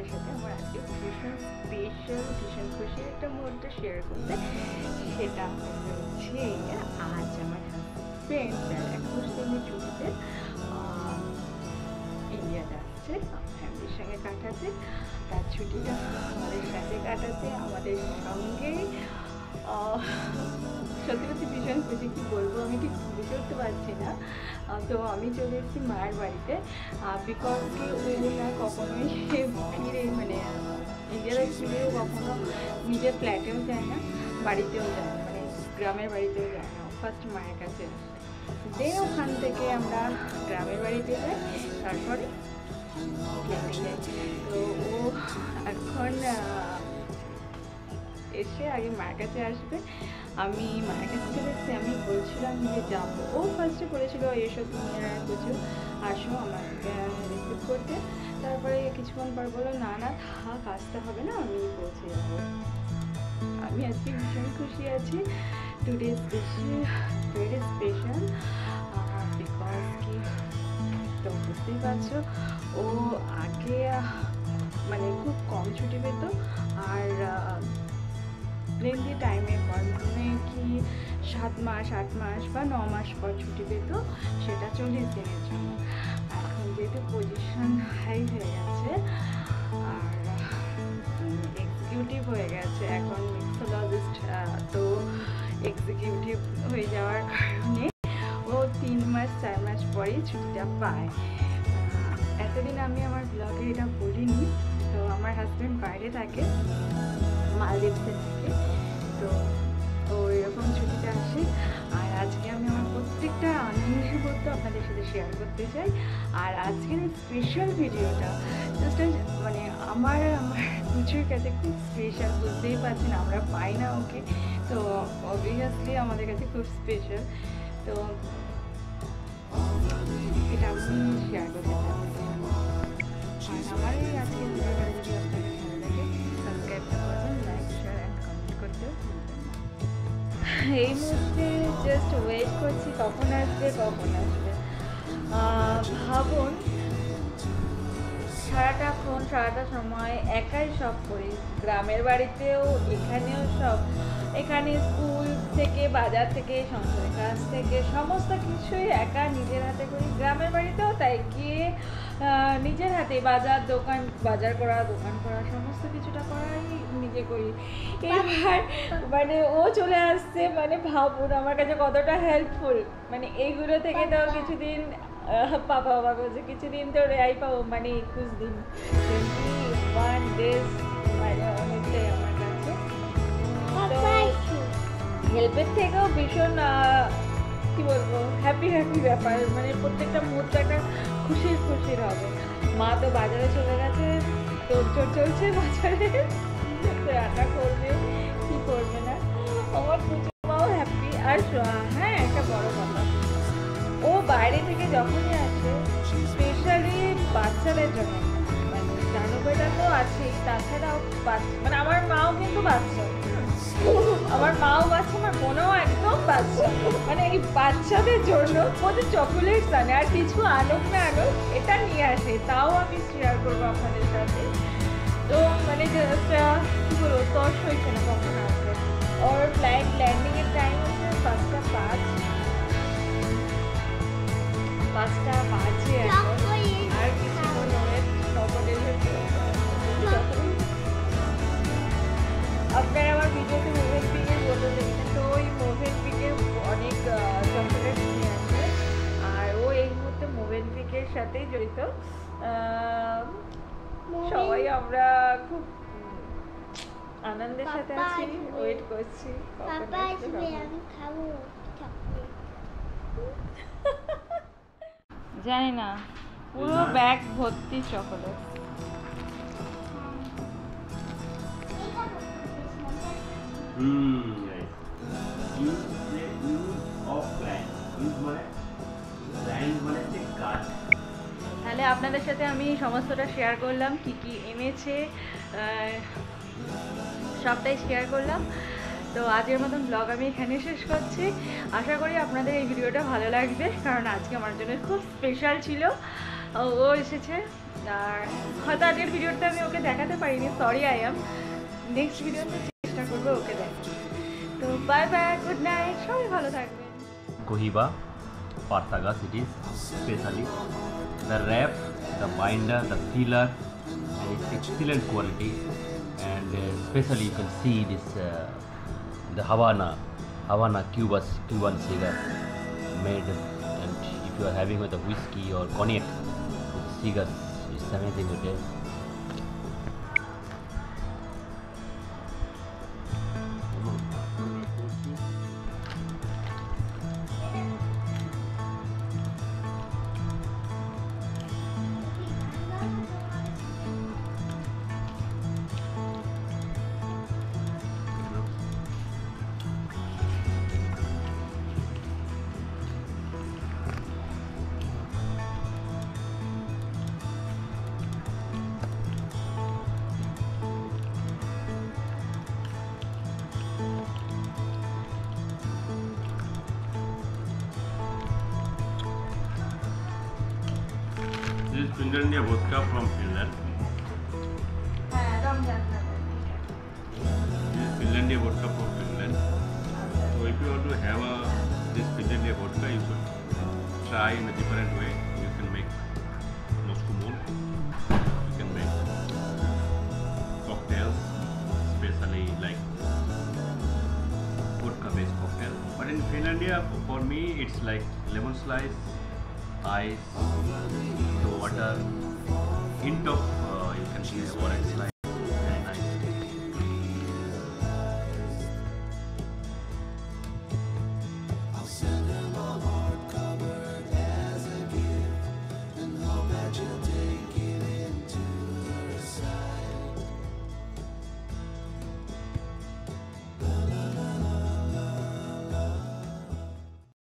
সাথে আমার আজকে ভীষণ স্পেশাল ভীষণ খুশির একটা মুহূর্ত শেয়ার করতে। সেটা হচ্ছে আজ আমার হাজবেন্ড 21 দিনের ছুটিতে ইন্ডিয়া যাচ্ছে ফ্যামিলির সঙ্গে কাটাতে। তার ছুটিটা আমাদের সাথে কাটাতে, আমাদের সঙ্গে। সত্যি সত্যি ভীষণ খুশি, কি বলবো আমি ঠিক বুঝে উঠতে পারছি না। তো আমি চলে এসেছি মায়ের বাড়িতে, বিকজ কি ও না কখনোই ফিরে মানে ইন্ডিয়াতে ফিরেও কখনো নিজের ফ্ল্যাটেও যায় না, বাড়িতেও যায় না, মানে গ্রামের বাড়িতেও যায় না, ফার্স্ট মায়ের কাছে আসে। দেন ওখান থেকে আমরা গ্রামের বাড়িতে যাই, তারপরে ফ্ল্যাটে যাই। তো ও এখন এসে আগে মায়ের কাছে আসবে। আমি মায়ের কাছে চলে এসেছি, আমি বলছিলাম যে যাবো। ও ফার্স্টে বলেছিল এসব তুমি আর কিছু আসো আমাকে রিসিভ করতে। তারপরে কিছুক্ষণ পর বললো না না থাক, আসতে হবে না, আমি পৌঁছে যাবো। আমি আজকে ভীষণ খুশি আছি। টুডে স্পেশাল বিকজ কি তো বুঝতেই পারছো, ও আগে মানে খুব কম ছুটি পেত, আর লেন্দি টাইমের পর মানে কি 7 মাস 8 মাস বা 9 মাস পর ছুটি পেত, সেটা 40 দিনের জন্য। এখন যেহেতু পজিশন হাই হয়ে গেছে আর এক্সিকিউটিভ হয়ে গেছে, এখন মিক্সোলজিস্ট, তো এক্সিকিউটিভ হয়ে যাওয়ার কারণে ও 3 মাস 4 মাস পরেই ছুটিটা পায়। এতদিন আমি আমার ব্লগে এটা বলিনি। তো আমার হাজব্যান্ড বাইরে থাকে, মালদ্বীপসে থাকে, তো ও এরকম ছুটিতে আসে। আর আজকে আমি আমার প্রত্যেকটা আনন্দের মধ্যে আপনাদের সাথে শেয়ার করতে চাই। আর আজকের স্পেশাল ভিডিওটা জাস্ট মানে আমার কিছুর কাছে খুব স্পেশাল, বুঝতেই পারছেন আমরা পাই না ওকে, তো অবভিয়াসলি আমাদের কাছে খুব স্পেশাল। তো এটা আমি শেয়ার করতে চাই। আর আমার এই আজকের ভিডিওটা যদি আপনাদের ভালো লাগে, সাবস্ক্রাইব করবেন, লাইক শেয়ার অ্যান্ড কমেন্ট করতেও ভুলবেন না। এই মুহূর্তে জাস্ট ওয়েট করছি কখন আসবে। ভাবুন, সারাটা সময় একাই সব করি, গ্রামের বাড়িতেও এখানেও সব, এখানে স্কুল থেকে বাজার থেকে সংসারের কাজ থেকে সমস্ত কিছুই একা নিজের হাতে করি। গ্রামের বাড়িতেও তাই, গিয়ে নিজের হাতে বাজার করা, দোকান করা, সমস্ত কিছুটা করাই নিজে করি। এবার মানে ও চলে আসছে, মানে ভাবুন আমার কাছে কতটা হেল্পফুল। মানে এইগুলো থেকে তো কিছুদিন বাবা বলছে কিছুদিন তো রেহাই পাবো, মানে 21 দিন 21 ডেজ, মানে অনেকটাই আমার কাছে। হেল্পের থেকেও ভীষণ কি বলবো হ্যাপি ব্যাপার, মানে প্রত্যেকটা মুহূর্তে একটা খুশির হবে। মা তো বাজারে চলে গেছে, তোড়জোড় চলছে বাজারে, রান্না করবে কি করবে না। আমার পুজো মাও হ্যাপি। আর হ্যাঁ, একটা বড় কথা, ও বাইরে থেকে যখনই আসে স্পেশালি বাচ্চাদের জন্য, মানে জানুবেটা তো আছেই, তাছাড়াও মানে আমার মাও কিন্তু বাচ্চা, আমার মাও বাচ্চা, আমার বোনও একদম বাচ্চা, মানে এই বাচ্চাদের জন্য ওদের চকোলেটস আনে, আর কিছু আনুক না আনুক এটা নিয়ে আসে, তাও আমি শেয়ার করবো আপনাদের সাথে। তো মানে জাস্ট কি বলবো, তর্স হয়েছে না কখন আসবে। ওর ফ্লাইট ল্যান্ডিংয়ের টাইম হচ্ছে 5টা 5 এখন, আর কিছুক্ষণ আপনারা আমার ভিডিওতে মোভেনপিকের বলতে দেখেছেন, তো ওই মোভেনপিকের অনেক চকোলেট নিয়ে আসে, আর ও এই মুহূর্তে মোভেনপিকের সাথেই জড়িত। সবাই আমরা খুব আনন্দের সাথে আছি, ওয়েট করছি জানি না, পুরো ব্যাগ ভর্তি চকোলেট। তাহলে আপনাদের সাথে আমি সমস্তটা শেয়ার করলাম, কি কি এনেছে সবটাই শেয়ার করলাম। তো আজকের মতন ব্লগ আমি এখানে শেষ করছি। আশা করি আপনাদের এই ভিডিওটা ভালো লাগবে, কারণ আজকে আমার জন্য খুব স্পেশাল ছিল। ও এসেছে, আর হয়তো আজকের ভিডিওতে আমি ওকে দেখাতে পারিনি, সরি আই এম। নেক্সট ভিডিওতে চেষ্টা করবো ওকে দেখাতে। তো বাই বাই, গুড নাইট, সবাই ভালো থাকবেন। Cohiba, Parthagas it is, especially the wrap, the binder, the filler is excellent quality, and especially you can see this the Havana Cuban cigar made, and if you are having with a whiskey or cognac with cigars, it's amazing with it. This is Finlandia vodka from Finland. হ্যাঁ, Ramzan. This is Finlandia vodka from Finland. So if you want to have this Finlandia vodka, you should try in a different way. You can make Moscow Mule. You can make cocktails, especially like vodka-based cocktail. But in Finlandia, for me, it's like lemon slice, ice, water, hint of you can see orange slice.